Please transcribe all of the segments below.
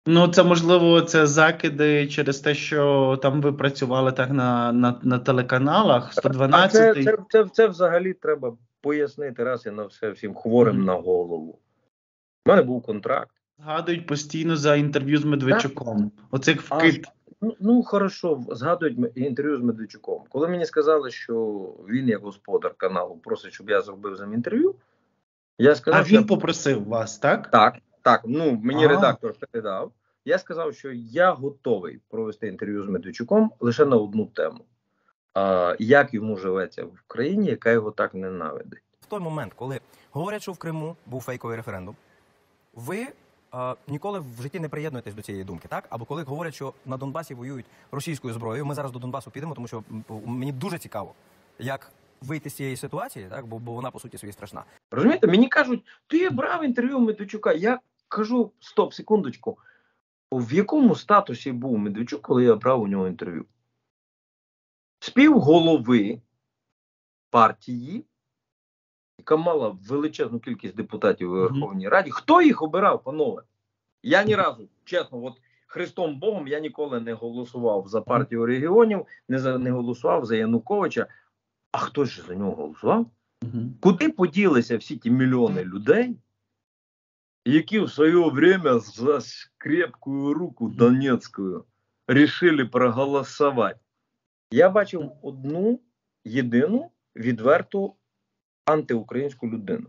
Ну, це можливо, це закиди через те, що там ви працювали так на телеканалах А 112. це взагалі треба пояснити раз і на все всім хворим Мгм. на голову. У мене був контракт. Згадують постійно за інтерв'ю з Медведчуком. Оцих Аж вкид. ну хорошо, згадують інтерв'ю з Медведчуком. Коли мені сказали, що він, як господар каналу, просить, щоб я зробив з ним інтерв'ю, я А сказав, що він попросив вас, так? так, ну мені А, редактор передав. Я сказав, що я готовий провести інтерв'ю з Медведчуком лише на одну тему. Як йому живеться в країні, яка його так ненавидить. В той момент, коли говорять, що в Криму був фейковий референдум, ви ніколи в житті не приєднуєтесь до цієї думки, так? Або коли говорять, що на Донбасі воюють російською зброєю, ми зараз до Донбасу підемо, тому що мені дуже цікаво, як вийти з цієї ситуації, так? Бо вона, по суті, своїй страшна. Розумієте, мені кажуть, ти брав інтерв'ю Медведчука. Я кажу, стоп, секундочку, в якому статусі був Медведчук, коли я брав у нього інтерв'ю? Співголови партії, яка мала величезну кількість депутатів у Верховній Раді. Хто їх обирав, панове? Я ні разу, чесно, от Христом Богом, я ніколи не голосував за партію регіонів, не голосував за Януковича. А хто ж за нього голосував? Куди поділися всі ті мільйони людей, які в своє время за крепкую руку Донецькою рішили проголосувати? Я бачив одну єдину відверту антиукраїнську людину.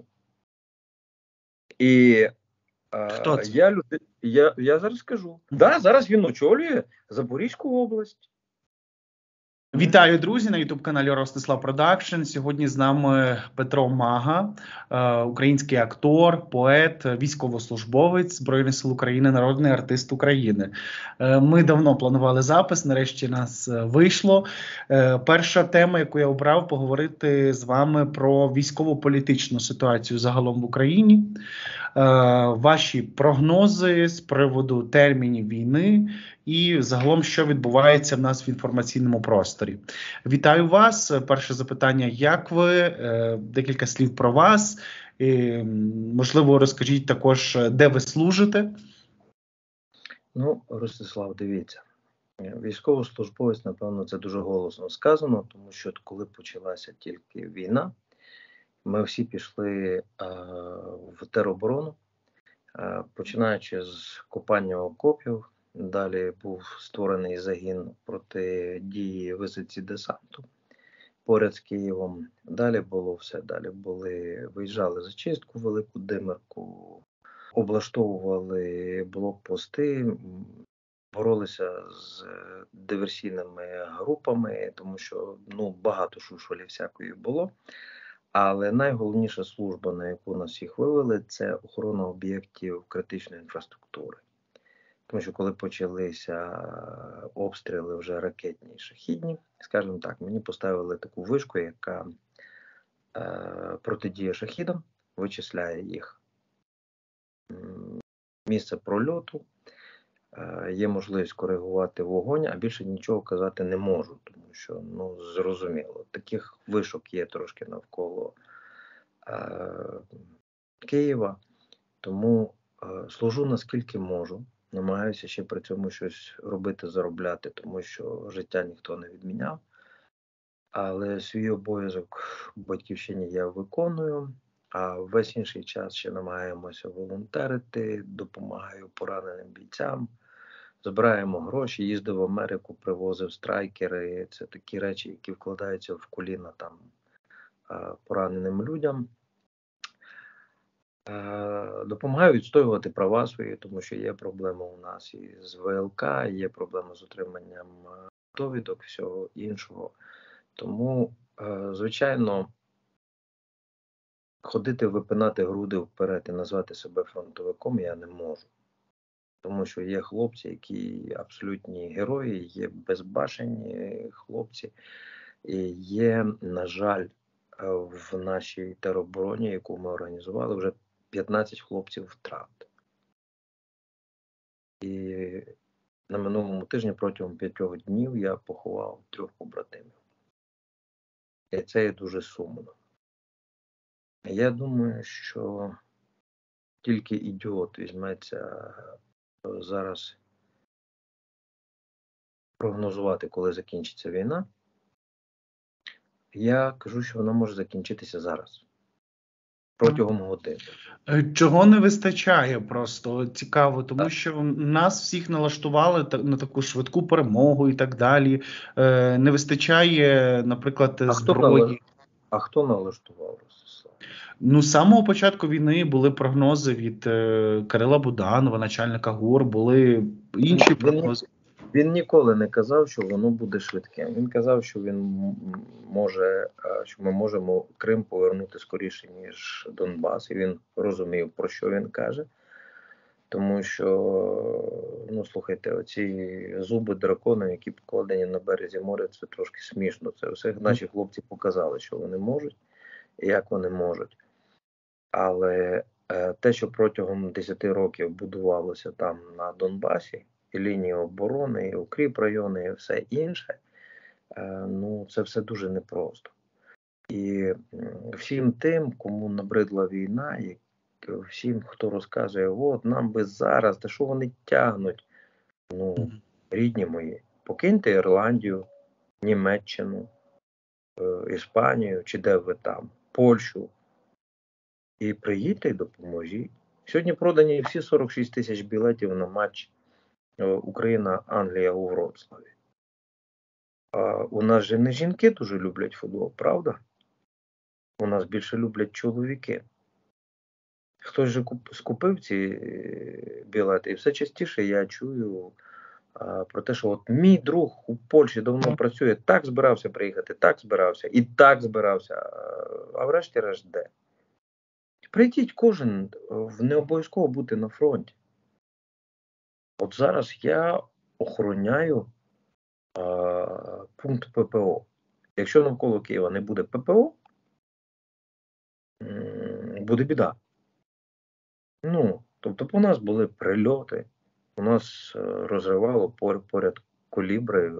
І хто це? я зараз скажу. Да, зараз він очолює Запорізьку область. Вітаю, друзі, на ютуб-каналі Ростислав Продакшн. Сьогодні з нами Петро Мага, український актор, поет, військовослужбовець Збройних сил України, народний артист України. Ми давно планували запис, нарешті нас вийшло. Перша тема, яку я обрав, поговорити з вами про військово-політичну ситуацію загалом в Україні. Ваші прогнози з приводу термінів війни і загалом, що відбувається в нас в інформаційному просторі. Вітаю вас. Перше запитання, як ви? Декілька слів про вас. Можливо, розкажіть також, де ви служите? Ну, Ростислав, дивіться. Військовослужбовець, напевно, це дуже голосно сказано, тому що коли почалася тільки війна, ми всі пішли в тероборону, починаючи з копання окопів. Далі був створений загін протидії висадці десанту поряд з Києвом. Далі було все. Далі виїжджали зачистку, Велику Димирку, облаштовували блокпости, боролися з диверсійними групами, тому що багато шушолі всякої було. Але найголовніша служба, на яку нас всіх вивели, це охорона об'єктів критичної інфраструктури. Тому що коли почалися обстріли вже ракетні і шахідні, скажімо так, мені поставили таку вишку, яка протидіє шахідам, вичисляє їх місце прольоту, є можливість коригувати вогонь, а більше нічого казати не можу, тому що, зрозуміло, таких вишок є трошки навколо Києва, тому служу наскільки можу. Намагаюся ще при цьому щось робити, заробляти, тому що життя ніхто не відміняв. Але свій обов'язок в батьківщині я виконую, а весь інший час ще намагаємося волонтерити, допомагаю пораненим бійцям, збираємо гроші, їздив в Америку, привозив страйкери. Це такі речі, які вкладаються в коліна там пораненим людям. Допомагаю відстоювати права свої, тому що є проблема у нас і з ВЛК, є проблема з отриманням довідок, всього іншого. Тому, звичайно, ходити, випинати груди вперед і назвати себе фронтовиком я не можу. Тому що є хлопці, які абсолютні герої, є безбашені хлопці, і є, на жаль, в нашій теробороні, яку ми організували, вже 15 хлопців втрат. І на минулому тижні протягом 5 днів я поховав 3 побратимів. І це є дуже сумно. Я думаю, що тільки ідіот візьметься зараз прогнозувати, коли закінчиться війна. Я кажу, що вона може закінчитися зараз. Протягом години. Чого не вистачає просто? Цікаво, тому що нас всіх налаштували на таку швидку перемогу і так далі. Не вистачає, наприклад, зброї. А хто налаштував, Ростислав? Ну, з самого початку війни були прогнози від Кирила Буданова, начальника ГУР, були інші прогнози. Він ніколи не казав, що воно буде швидким. Він казав, що що ми можемо Крим повернути скоріше, ніж Донбас. І він розумів, про що він каже. Тому що, слухайте, оці зуби дракона, які покладені на березі моря, це трошки смішно. Це все наші хлопці показали, що вони можуть і як вони можуть. Але те, що протягом 10 років будувалося там на Донбасі, і лінії оборони, і укріпрайони, і все інше, це все дуже непросто. І всім тим, кому набридла війна, і всім, хто розказує, от нам би зараз, та що вони тягнуть, рідні мої, покиньте Ірландію, Німеччину, Іспанію, чи де ви там, Польщу, і приїдьте і допоможіть. Сьогодні продані всі 46 тисяч білетів на матч Україна-Англія у Вроцлаві. У нас же не жінки дуже люблять футбол, правда? У нас більше люблять чоловіки. Хтось же скупив ці білети, і все частіше я чую про те, що от мій друг у Польщі давно працює, так збирався приїхати, так збирався, і так збирався, а врешті-решт де? Прийдіть кожен, не обов'язково бути на фронті. От зараз я охороняю пункт ППО. Якщо навколо Києва не буде ППО, буде біда. Тобто у нас були прильоти, у нас розривало поряд колібри.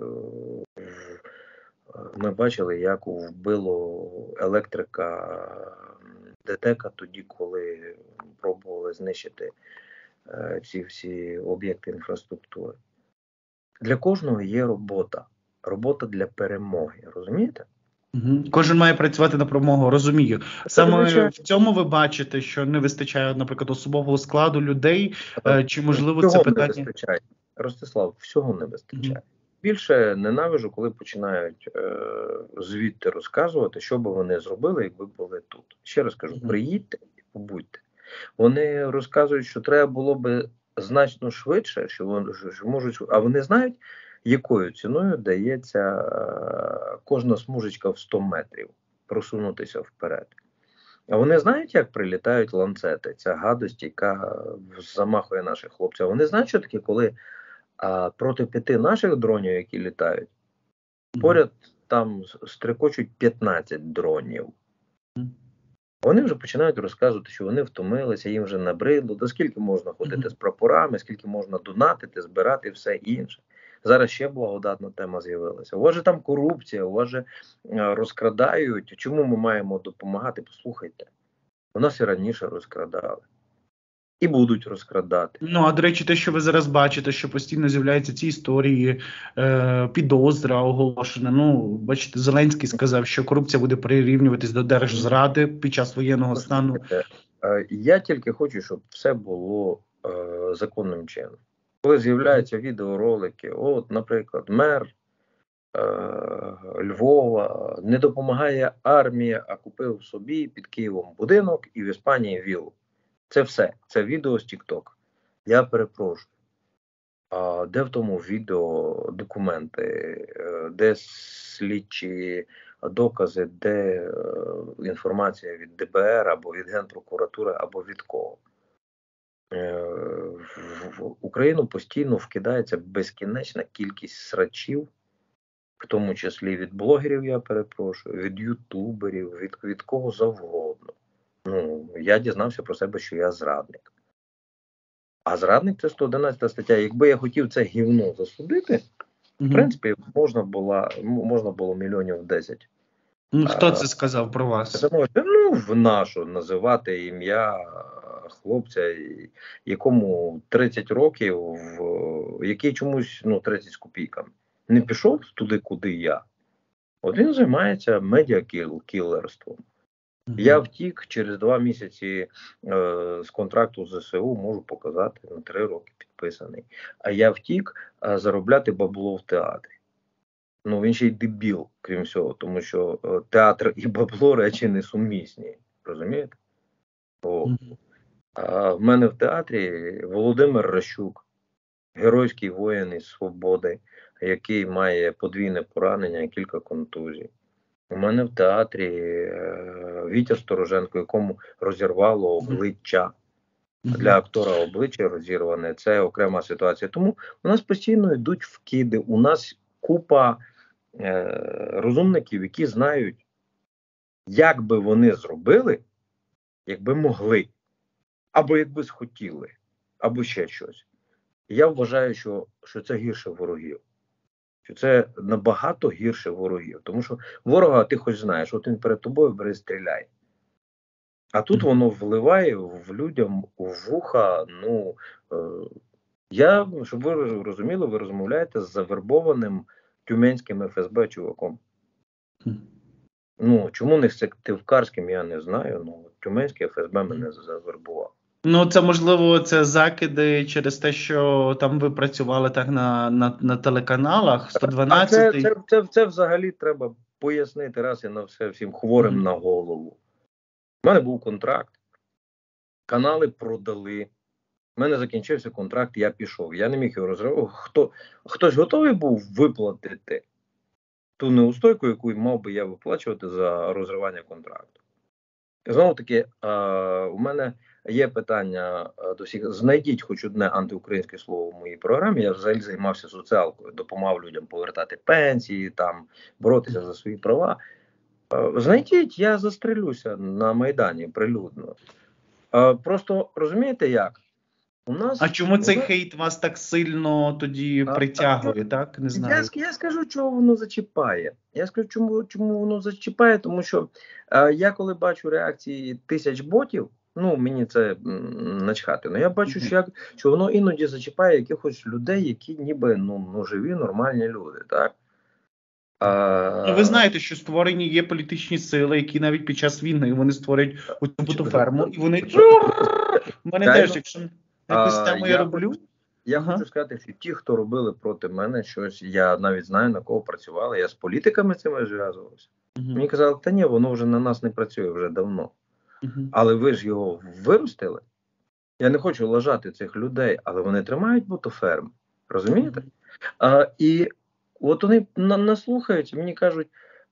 Ми бачили, як вбило електрика ДТЕКа тоді, коли пробували знищити ці всі об'єкти інфраструктури. Для кожного є робота. Робота для перемоги. Розумієте? Кожен має працювати на перемогу, розумію. Саме в цьому ви бачите, що не вистачає, наприклад, особового складу людей, чи можливо це питання? Не вистачає. Ростислав, всього не вистачає. Більше ненавижу, коли починають звідти розказувати, що би вони зробили, якби були тут. Ще раз кажу, приїдьте і побудьте. Вони розказують, що треба було би значно швидше, що можуть, а вони знають, якою ціною дається кожна смужечка в 100 метрів просунутися вперед. А вони знають, як прилітають ланцети, ця гадость, яка замахує наших хлопців. Вони знають, що таке, коли проти 5 наших дронів, які літають, поряд там стрикочуть 15 дронів. Вони вже починають розказувати, що вони втомилися, їм вже набридло, до скільки можна ходити з прапорами, скільки можна донатити, збирати і все інше. Зараз ще благодатна тема з'явилася. У вас же там корупція, у вас же розкрадають. Чому ми маємо допомагати? Послухайте, у нас і раніше розкрадали. І будуть розкрадати. А до речі, те, що ви зараз бачите, що постійно з'являються ці історії, підозра оголошена. Бачите, Зеленський сказав, що корупція буде прирівнюватись до держзради під час воєнного стану. Я тільки хочу, щоб все було законним чином. Коли з'являються відеоролики, от, наприклад, мер Львова не допомагає армія, а купив собі під Києвом будинок і в Іспанії віллу. Це все. Це відео з TikTok. Я перепрошую. Де в тому відео документи, де слідчі докази, де інформація від ДБР або від Генпрокуратури, або від кого? В Україну постійно вкидається безкінечна кількість срачів, в тому числі від блогерів, я перепрошую, від ютуберів, від кого завгодно. Я дізнався про себе, що я зрадник. А зрадник – це 111 стаття. Якби я хотів це гівно засудити, в принципі, можна було мільйонів 10. Хто це сказав про вас? В нашу називати ім'я хлопця, якому 30 років, який чомусь 30 з копійками, не пішов туди, куди я. От він займається медіакілерством. Я втік через 2 місяці з контракту з ЗСУ, можу показати, на 3 роки підписаний. А я втік заробляти бабло в театрі. Він ще й дебіл, крім всього, тому що театр і бабло речі несумісні. Розумієте? А в мене в театрі Володимир Ращук, геройський воїн із свободи, який має подвійне поранення і кілька контузій. У мене в театрі Вітя Стороженко, якому розірвало обличчя. Для актора обличчя розірване, це окрема ситуація. Тому у нас постійно йдуть вкиди, у нас купа розумників, які знають, як би вони зробили, якби могли, або якби схотіли, або ще щось. Я вважаю, що це гірше ворогів. Що це набагато гірше ворогів. Тому що ворога ти хоч знаєш, от він перед тобою бере, стріляй. А тут воно вливає в людям у вуха. Щоб ви розуміли, ви розмовляєте з завербованим тюменським ФСБ чуваком. Чому не з Сыктывкарським, я не знаю. Тюменський ФСБ мене завербував. Це, можливо, це закиди через те, що там ви працювали так на телеканалах 112. Це взагалі треба пояснити раз і на все всім хворим на голову. У мене був контракт, канали продали, у мене закінчився контракт, я пішов. Я не міг його розривати. Хтось готовий був виплатити ту неустойку, яку мав би я виплачувати за розривання контракту. Знову таки, у мене є питання до всіх. Знайдіть хоч одне антиукраїнське слово в моїй програмі. Я взагалі займався соціалкою, допомагав людям повертати пенсії, боротися за свої права. Знайдіть, я застрелюся на Майдані прилюдно. Просто розумієте як? А чому цей хейт вас так сильно тоді притягує, так? Не знаю. Я скажу, чого воно зачіпає. Я скажу, чому воно зачіпає, тому що я коли бачу реакції 1000 ботів, мені це начхати. Я бачу, що воно іноді зачіпає якихось людей, які ніби живі, нормальні люди, так? Ви знаєте, що створені є політичні сили, які навіть під час війни вони створюють оцю ботоферму, і вони... У мене теж, якщо якусь тему я роблю... Я хочу сказати, що ті, хто робили проти мене щось, я навіть знаю, на кого працювали, я з політиками цими зв'язувався. Мені казали, та ні, воно вже на нас не працює вже давно. Але ви ж його виростили. Я не хочу лажати цих людей, але вони тримають ботоферм. Розумієте? І от вони наслухаються, мені кажуть,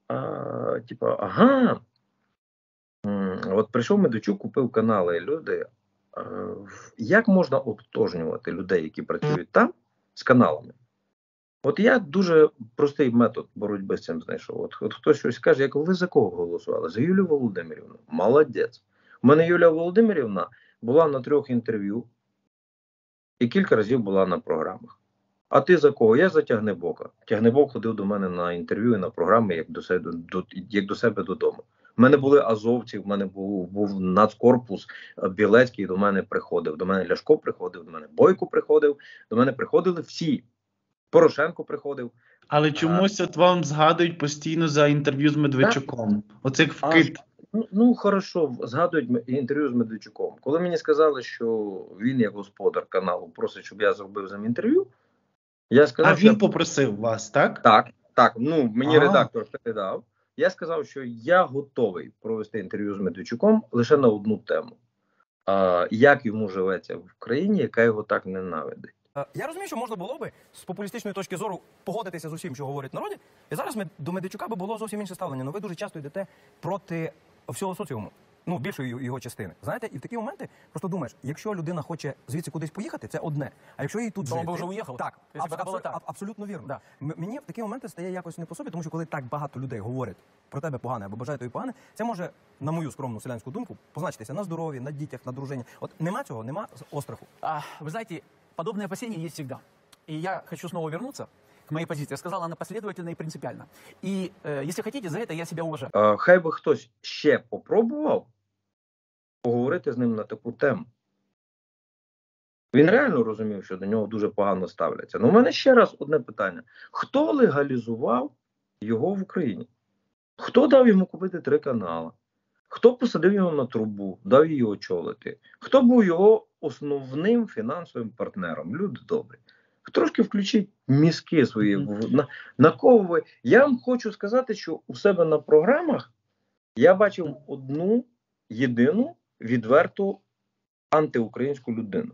от прийшов Медведчук, купив канали, люди, як можна ототожнювати людей, які працюють там, з каналами? От я дуже простий метод боротьби з цим знайшов. От хтось щось каже, як ви за кого голосували? За Юлію Володимирівну. Молодець. У мене Юлія Володимирівна була на 3 інтерв'ю і кілька разів була на програмах. А ти за кого? Я за Тягнебока. Тягнебок ходив до мене на інтерв'ю і на програми, як до себе додому. У мене були азовці, в мене був нацкорпус Білецький, до мене приходив. До мене Ляшко приходив, до мене Бойко приходив, до мене приходили всі. Порошенко приходив. Але чомусь от вам згадують постійно за інтерв'ю з Медведчуком. Оцей вкид. Хорошо, згадують інтерв'ю з Медведчуком. Коли мені сказали, що він, як господар каналу, просить, щоб я зробив з ним інтерв'ю, я сказав, він попросив вас, так? Так. Мені редактор передав. Я сказав, що я готовий провести інтерв'ю з Медведчуком лише на одну тему. Як йому живеться в країні, яка його так ненавидить. Я розумію, що можна було би з популістичної точки зору погодитися з усім, що говорять в народі, і зараз до Медведчука би було зовсім інше ставлення. Але ви дуже часто йдете проти всього соціуму, більшої його частини. Знаєте, і в такі моменти просто думаєш, якщо людина хоче звідси кудись поїхати, це одне. А якщо їй тут жити... То вже уїхав? Так, абсолютно вірно. Да. Мені в такі моменти стає якось не по собі, тому що коли так багато людей говорять про тебе погане або бажають тобі погане, це може, на мою скромну селянську думку, позначитися на здоров'ї, на дітях, на дружині. От нема цього, нема остраху. Вы знаете, подобные опасения есть всегда. И я хочу снова вернуться к моей позиции. Я сказал, она последовательна и принципиальна. И если хотите, за это я себя уважаю. Хай би хтось ще попробував поговорити з ним на таку тему. Він реально розумів, що до нього дуже погано ставляться. Ну, у мене ще раз одне питання. Хто легалізував його в Україні? Хто дав йому купити 3 канали? Хто посадив його на трубу, дав її очолити? Хто був його основним фінансовим партнером? Люди добрі. Трошки включіть мізки свої. На кого ви? Я вам хочу сказати, що у себе на програмах я бачив одну єдину відверту антиукраїнську людину.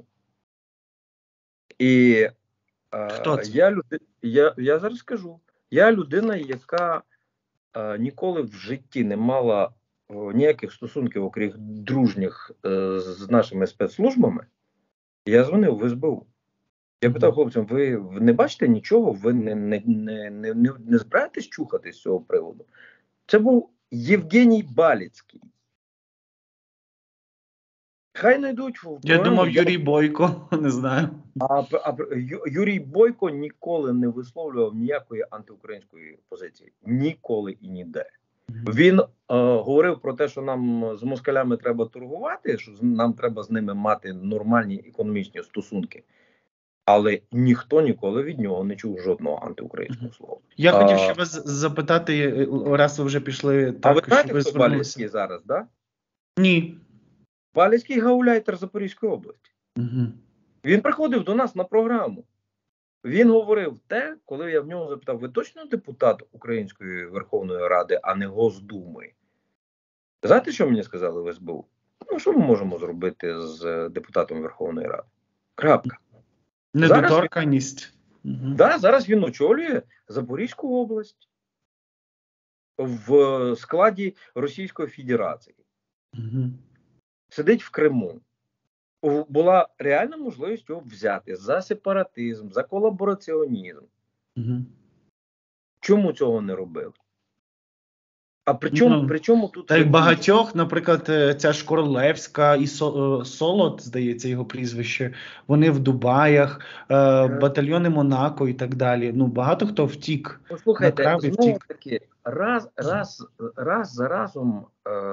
І Хто це? я зараз скажу. Я людина, яка ніколи в житті не мала ніяких стосунків, окрім дружніх, з нашими спецслужбами. Я дзвонив в СБУ. Я питав хлопцям, ви не бачите нічого, ви не збираєтесь чухати з цього приводу? Це був Євгеній Баліцький. Хай знайдуть. Я думав, Юрій Бойко, не знаю. Юрій Бойко ніколи не висловлював ніякої антиукраїнської позиції. Ніколи і ніде. Він говорив про те, що нам з москалями треба торгувати, що нам треба з ними мати нормальні економічні стосунки. Але ніхто ніколи від нього не чув жодного антиукраїнського слова. Я хотів ще вас запитати, раз ви вже пішли... А ви знаєте, хто Баліцький зараз, так? Да? Ні. Баліцький гауляйтер Запорізької області. Угу. Він приходив до нас на програму. Він говорив те, коли я в нього запитав, ви точно депутат Української Верховної Ради, а не Госдуми? Знаєте, що мені сказали в СБУ? Ну, що ми можемо зробити з депутатом Верховної Ради? Крапка. Недоторканність. Да, зараз він очолює Запорізьку область в складі Російської Федерації. Сидить в Криму. Була реальна можливість його взяти за сепаратизм, за колабораціонізм. Чому цього не робили? А при чому тут... Та й багатьох, наприклад, ця ж Королевська і Солод, здається, його прізвище, вони в Дубаях, батальйони Монако і так далі. Ну, багато хто втік. Послухайте, знову таки, раз за разом...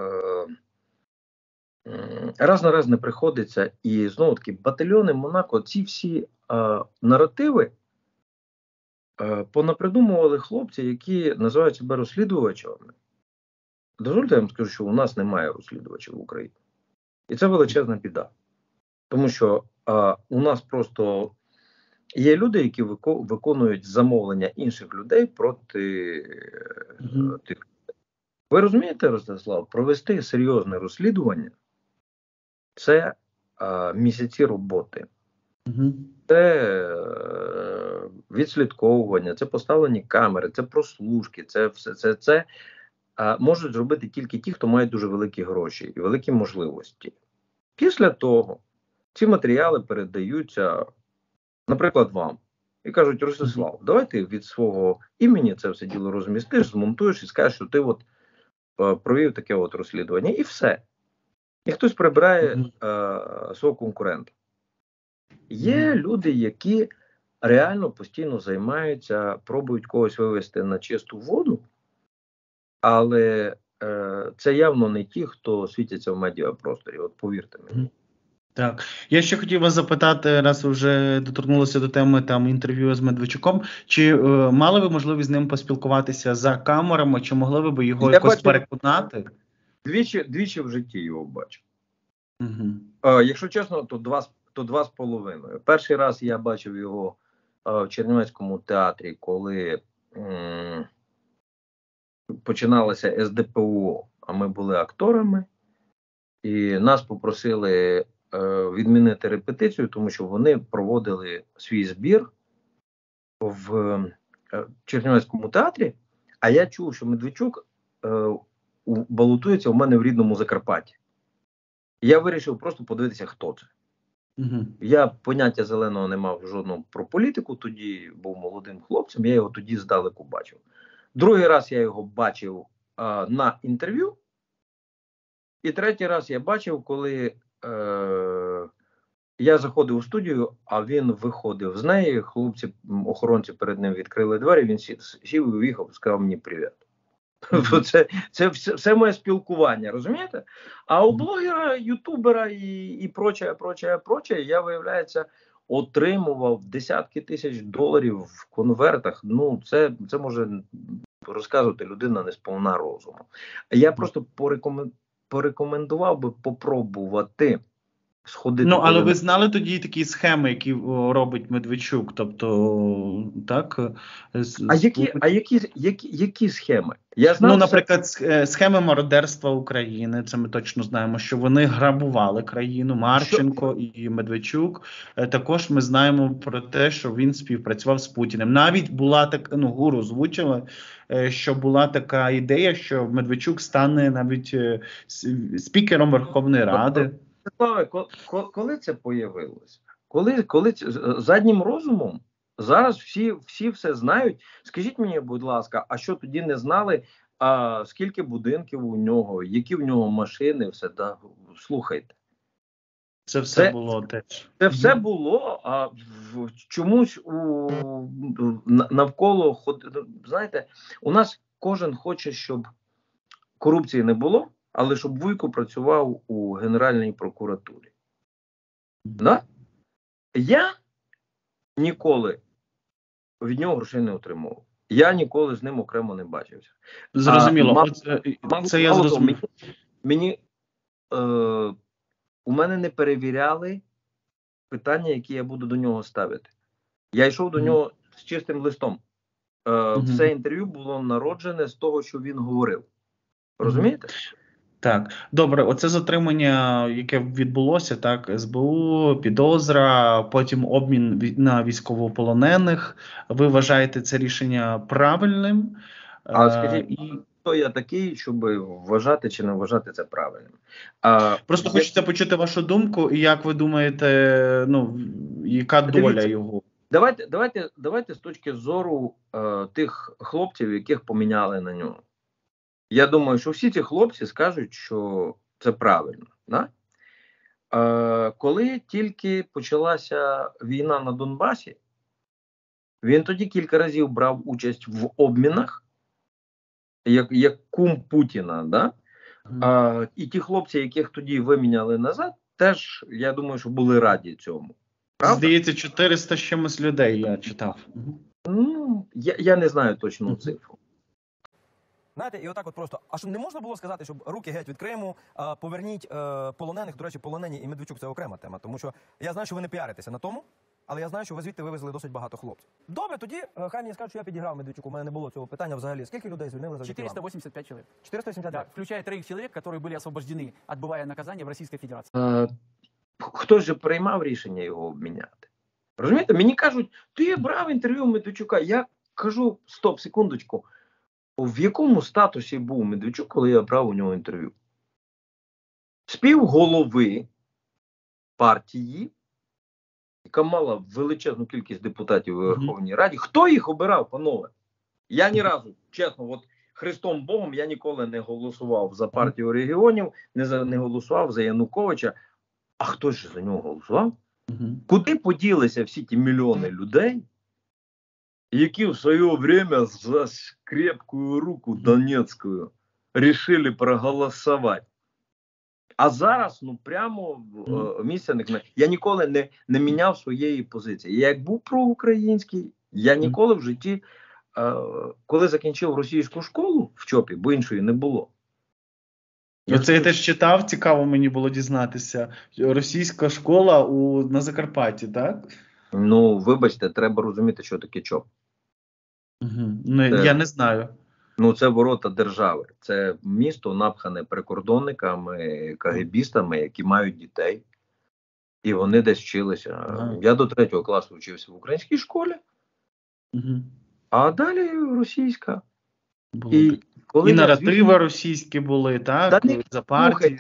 раз на раз не приходиться, і знову таки батальйони Монако, ці всі наративи понапридумували хлопці, які називають себе розслідувачами. Дозвольте, я вам скажу, що у нас немає розслідувачів в Україні. І це величезна біда. Тому що у нас просто є люди, які виконують замовлення інших людей проти тих. Ви розумієте, Ростислав, провести серйозне розслідування – це місяці роботи. Це відслідковування, це поставлені камери, це прослушки, це все це можуть зробити тільки ті, хто має дуже великі гроші і великі можливості. Після того ці матеріали передаються, наприклад, вам. І кажуть, Ростислав, давай ти від свого імені це все діло розмістиш, змонтуєш і скажеш, що ти от провів таке от розслідування. І все. І хтось прибирає свого конкурента. Є люди, які реально постійно займаються, пробують когось вивести на чисту воду, але це явно не ті, хто світяться в медіапросторі, от повірте мені. Так, я ще хотів вас запитати, раз ви вже доторкнулися до теми там інтерв'ю з Медведчуком, чи мали ви можливість з ним поспілкуватися за камерами, чи могли ви б його якось переконати? Двічі в житті його бачив. Якщо чесно, то 2,5. Перший раз я бачив його в Чернівецькому театрі, коли починалося СДПУ, а ми були акторами, і нас попросили відмінити репетицію, тому що вони проводили свій збір в Чернівецькому театрі, а я чув, що Медведчук балотується у мене в рідному Закарпатті. Я вирішив просто подивитися, хто це. Я поняття зеленого не мав жодного про політику, тоді був молодим хлопцем, я його тоді здалеку бачив. Другий раз я його бачив на інтерв'ю, і третій раз я бачив, коли я заходив у студію, а він виходив з неї, хлопці, охоронці перед ним відкрили двері, він сів і уїхав, сказав мені привіт. Це все моє спілкування, розумієте? А у блогера, ютубера і прочее, я, виявляється, отримував десятки тисяч доларів в конвертах. Ну, це може розказувати людина не сповна розуму. Я просто порекомендував би попробувати сходити. Ну, але ви знали тоді такі схеми, які робить Медведчук, тобто, так? Які схеми? Я знав, наприклад, схеми мародерства України, це ми точно знаємо, що вони грабували країну, Марченко і Медведчук. Також ми знаємо про те, що він співпрацював з Путіним. Навіть була така, гуру озвучила, що була така ідея, що Медведчук стане навіть спікером Верховної Ради. Коли це появилося? Коли заднім розумом? Зараз всі все знають. Скажіть мені, будь ласка, а що тоді не знали, скільки будинків у нього, які в нього машини, все, да? Слухайте. Це все було теж. Це все було, а чомусь навколо, знаєте, у нас кожен хоче, щоб корупції не було, але щоб Вуйко працював у Генеральній прокуратурі. Да? Я ніколи від нього грошей не отримував. Я ніколи з ним окремо не бачився. Зрозуміло. Це я зрозумів. У мене не перевіряли питання, які я буду до нього ставити. Я йшов до нього з чистим листом. Все інтерв'ю було народжене з того, що він говорив. Розумієте? Так, добре, оце затримання, яке відбулося, так, СБУ, підозра, потім обмін на військовополонених. Ви вважаєте це рішення правильним? А скажіть, хто я такий, щоб вважати чи не вважати це правильним? Просто хочеться почути вашу думку, і як ви думаєте, яка доля його? Давайте з точки зору тих хлопців, яких поміняли на нього. Я думаю, що всі ці хлопці скажуть, що це правильно. Да? Коли тільки почалася війна на Донбасі, він тоді кілька разів брав участь в обмінах, як кум Путіна. Да? І ті хлопці, яких тоді виміняли назад, теж, я думаю, що були раді цьому. Правда? Здається, 400 з чимось людей я читав. Ну, я не знаю точну цифру. Знаєте, і отак от просто, а що не можна було сказати, щоб руки геть від Криму, поверніть полонених, до речі, полонені і Медведчук – це окрема тема, тому що я знаю, що ви не піаритеся на тому, але я знаю, що ви звідти вивезли досить багато хлопців. Добре, тоді хай мені скажуть, що я підіграв Медведчуку, у мене не було цього питання взагалі. Скільки людей звільнили за 485 человек. 485? Да, включая 3 человек, которые были освобождены, отбывая наказание в Российской Федерации. Хтось же приймав рішення його обміняти. Розумієте, мені кажуть, ти брав інтерв'ю Медведчука. Я кажу, стоп, секундочку. В якому статусі був Медведчук, коли я брав у нього інтерв'ю? Співголови партії, яка мала величезну кількість депутатів у Верховній Раді. Хто їх обирав, панове? Я ні разу, чесно, от Христом Богом, я ніколи не голосував за партію регіонів, не голосував за Януковича. А хто ж за нього голосував? Куди поділися всі ті мільйони людей, які в своє время за крепкую руку Донецькую решили проголосувати? А зараз, прямо місця не... Я ніколи не міняв своєї позиції. Я як був проукраїнський, я ніколи в житті, коли закінчив російську школу в ЧОПі, бо іншої не було. Це я теж читав, цікаво мені було дізнатися. Російська школа на Закарпатті, так? Ну, вибачте, треба розуміти, що таке ЧОП. Я не знаю. Це ворота держави. Це місто напхане прикордонниками, кагебістами, які мають дітей. І вони десь вчилися. Я до 3 класу вчився в українській школі, а далі російська. І наративи російські були, так? За партію.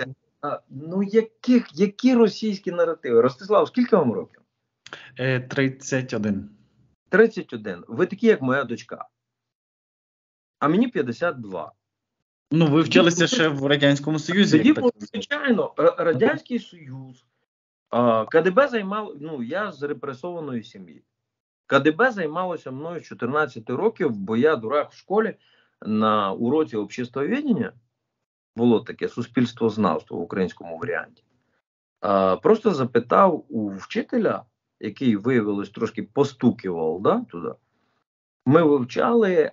Які російські наративи? Ростислав, скільки вам років? 31. 31. Ви такі, як моя дочка. А мені 52. Ви вчилися ще в Радянському Союзі. Звичайно, Радянський Союз. КДБ займало, я з репресованої сім'ї. КДБ займалося мною з 14 років, бо я, дурак в школі, на уроці обществоведення, було таке суспільствознавство в українському варіанті, просто запитав у вчителя, який, виявилось, трошки постукував, да, туди. Ми вивчали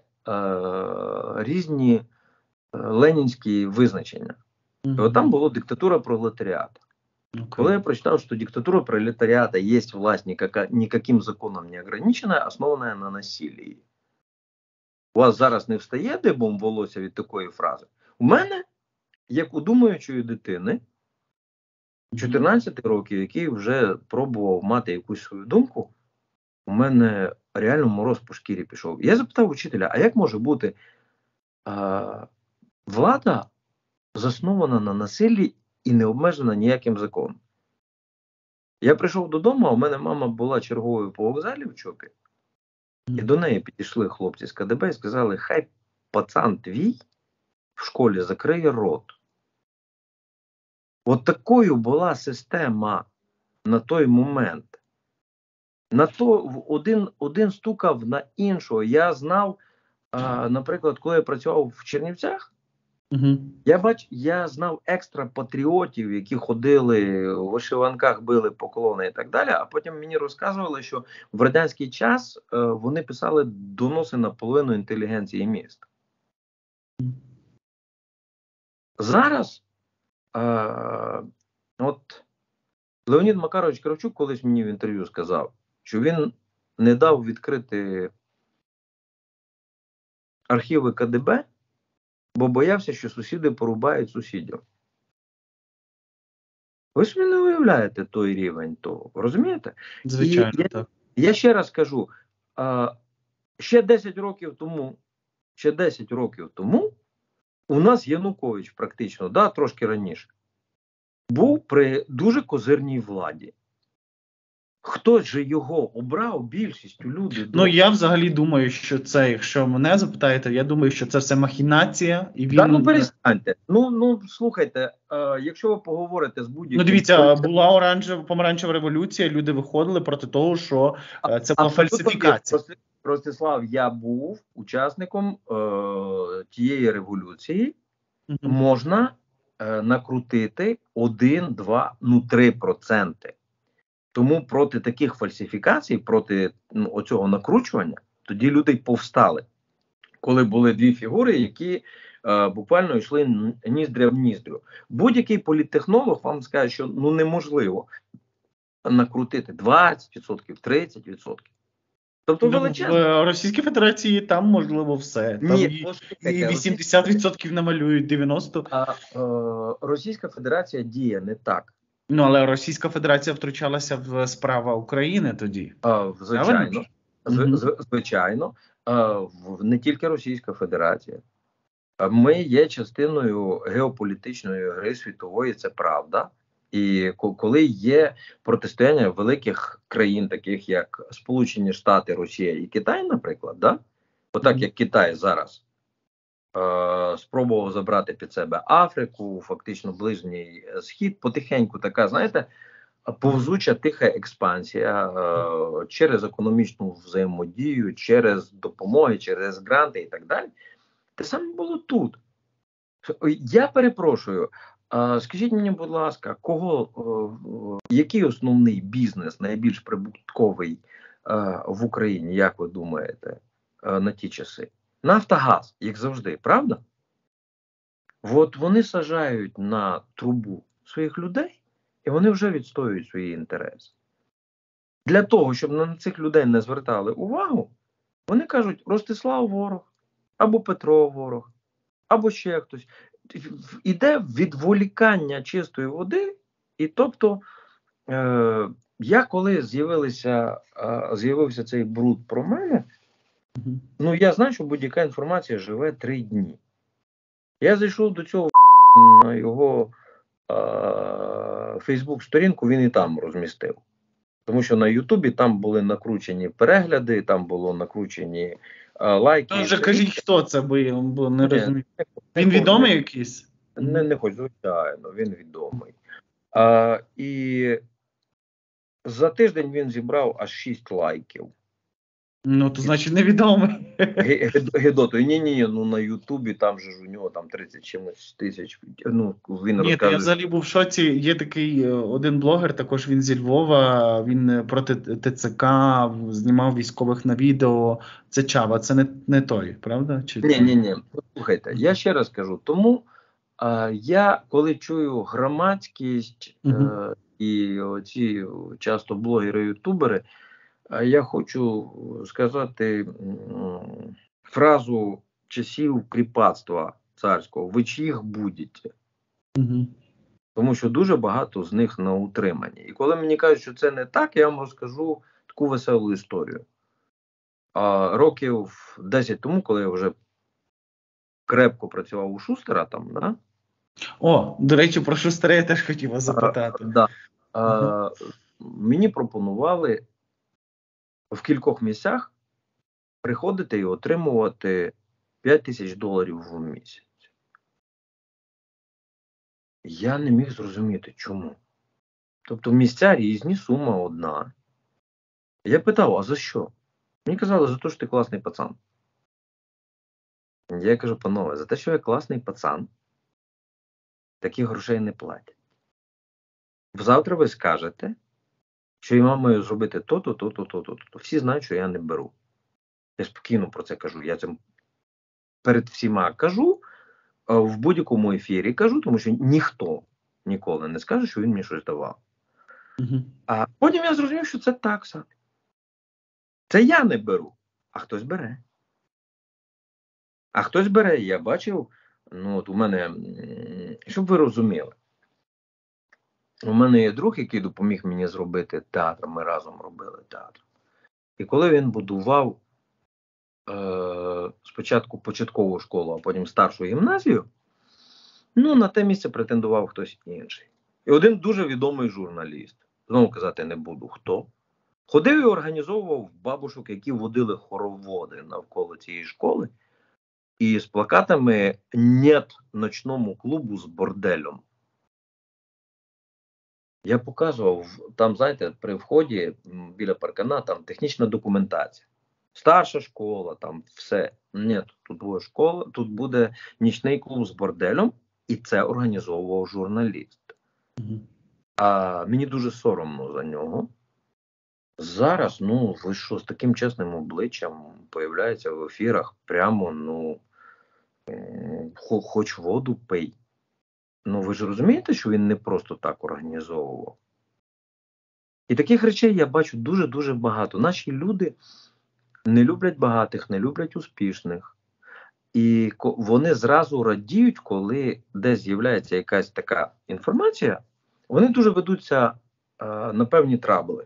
різні ленінські визначення. І от там було диктатура пролетаріата. Коли я прочитав, что диктатура пролетариата есть власть никаким законом не ограниченная, основанная на насилии. У вас зараз не встає дибом волосся від такої фрази? У мене, як у думаючої дитини, 14 років, який вже пробував мати якусь свою думку, у мене реально мороз по шкірі пішов. Я запитав учителя, а як може бути влада заснована на насиллі і не обмежена ніяким законом? Я прийшов додому, а у мене мама була черговою по вокзалі в ЧОПі, і до неї підійшли хлопці з КДБ і сказали, хай пацан твій в школі закриє рот. От такою була система на той момент. На то один стукав на іншого. Я знав, наприклад, коли я працював в Чернівцях, я знав екстра патріотів, які ходили в вишиванках, били поклони і так далі, а потім мені розказували, що в радянський час вони писали доноси на половину інтелігенції міста. Зараз от Леонід Макарович Кравчук колись мені в інтерв'ю сказав, що він не дав відкрити архіви КДБ, бо боявся, що сусіди порубають сусідів. Ви ж не уявляєте той рівень того, розумієте? Звичайно, так. Я ще раз кажу, ще 10 років тому у нас Янукович практично, да, трошки раніше, був при дуже козирній владі. Хтось же його обрав, більшістю люди. Ну, я взагалі думаю, що це, якщо мене запитаєте, я думаю, що це все махінація. І він... Да, ну перестаньте. Ну, слухайте, якщо ви поговорите з будь-яким... Ну, дивіться, була помаранчева революція, люди виходили проти того, що це була фальсифікація. Ростислав, я був учасником тієї революції. Можна накрутити 1, 2, 3%. Тому проти таких фальсифікацій, проти оцього накручування, тоді люди й повстали. Коли були дві фігури, які буквально йшли ніздря в ніздрю. Будь-який політтехнолог вам скаже, що неможливо накрутити 20%, 30%. Тобто величезно. В Російській Федерації там можливо все. Там Ні, і 80% намалюють, 90%. Російська Федерація діє не так. Ну, але Російська Федерація втручалася в справи України тоді. Звичайно. Звичайно. Не тільки Російська Федерація. Ми є частиною геополітичної гри світової, це правда. І коли є протистояння великих країн, таких як Сполучені Штати, Росія і Китай, наприклад, да? Отак як Китай зараз спробував забрати під себе Африку, фактично Ближній Схід, потихеньку така, знаєте, повзуча тиха експансія через економічну взаємодію, через допомоги, через гранти і так далі. Те саме було тут. Я перепрошую, скажіть мені, будь ласка, який основний бізнес найбільш прибутковий в Україні, як ви думаєте, на ті часи? Нафтогаз, як завжди, правда? От вони саджають на трубу своїх людей, і вони вже відстоюють свої інтереси. Для того, щоб на цих людей не звертали увагу, вони кажуть, Ростислав ворог, або Петро ворог, або ще хтось. Іде відволікання чистої води, і тобто, я коли з'явився цей бруд про мене, ну я знаю, що будь-яка інформація живе 3 дні. Я зайшов до цього на його Фейсбук-сторінку, він і там розмістив. Тому що на Ютубі там були накручені перегляди, там було накручені лайки. Вже кажіть, хто це, бо не розумію. Він відомий якийсь? Не хочу, звичайно, він відомий. І за тиждень він зібрав аж 6 лайків. Ну, то значить невідомий. Гедотою. Ні, ну на Ютубі там же ж у нього там 30 чимось тисяч. Ну, він Ні, то я розказує. взагалі був в шоці. Є такий один блогер, також він зі Львова, він проти ТЦК, знімав військових на відео. Це Чава, це не той, правда? Чи той? Ні. Послухайте, я ще раз кажу, тому я, коли чую громадськість і оці часто блогери, ютубери, я хочу сказати фразу часів кріпацтва царського: ви чиїх будете? Тому що дуже багато з них на утриманні. І коли мені кажуть, що це не так, я вам розкажу таку веселу історію. Років 10 тому, коли я вже крепко працював у Шустера там, да? О, до речі, про Шустера я теж хотів вас запитати. Мені пропонували в кількох місцях приходити і отримувати $5000 в місяць. Я не міг зрозуміти, чому. Тобто місця різні, сума одна. Я питав, а за що? Мені казали, за те, що ти класний пацан. Я кажу, панове, за те, що я класний пацан, таких грошей не платять. Завтра ви скажете, що я маю зробити то. Всі знають, що я не беру. Я спокійно про це кажу. Я це перед всіма кажу, в будь-якому ефірі кажу, тому що ніхто ніколи не скаже, що він мені щось давав. А потім я зрозумів, що це такса. Це я не беру, а хтось бере. А хтось бере, я бачив, ну от у мене, щоб ви розуміли, у мене є друг, який допоміг мені зробити театр, ми разом робили театр. І коли він будував спочатку початкову школу, а потім старшу гімназію, ну на те місце претендував хтось інший. І один дуже відомий журналіст, знову казати не буду хто, ходив і організовував бабушок, які водили хороводи навколо цієї школи, і з плакатами «Нет ночному клубу з борделем». Я показував, там, знаєте, при вході біля паркана, там технічна документація. Старша школа, там все. Ні, тут буде школа, тут буде нічний клуб з борделем, і це організовував журналіст. А мені дуже соромно за нього. Зараз, ну, ви що, з таким чесним обличчям появляється в ефірах прямо, ну, хоч воду пий. Ну, ви ж розумієте, що він не просто так організовував? І таких речей я бачу дуже-дуже багато. Наші люди не люблять багатих, не люблять успішних. І вони зразу радіють, коли десь з'являється якась така інформація, вони дуже ведуться на певні трабли,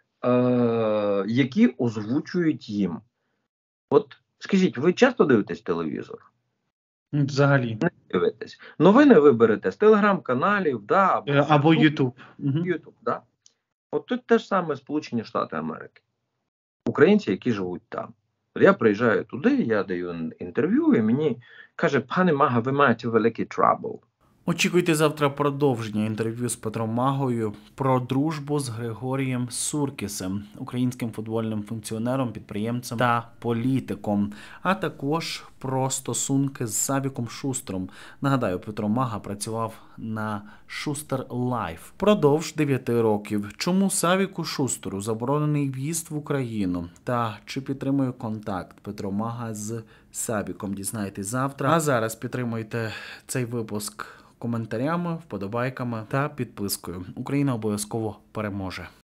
які озвучують їм. От, скажіть, ви часто дивитесь телевізор? Взагалі. Не дивитесь. Новини ви берете з телеграм-каналів, да, або Ютуб. Ютуб, да. От тут те ж саме Сполучені Штати Америки. Українці, які живуть там. Я приїжджаю туди, я даю інтерв'ю, і мені каже, пане Мага, ви маєте великий трабл. Очікуйте завтра продовження інтерв'ю з Петром Магою про дружбу з Григорієм Суркісем, українським футбольним функціонером, підприємцем та політиком, а також про стосунки з Савіком Шустером. Нагадаю, Петро Мага працював на Шустер Лайф впродовж 9 років. Чому Савіку Шустеру заборонений в'їзд в Україну? Та чи підтримує контакт Петро Мага з Савіком? Дізнаєтесь завтра. А зараз підтримуйте цей випуск коментарями, вподобайками та підпискою. Україна обов'язково переможе.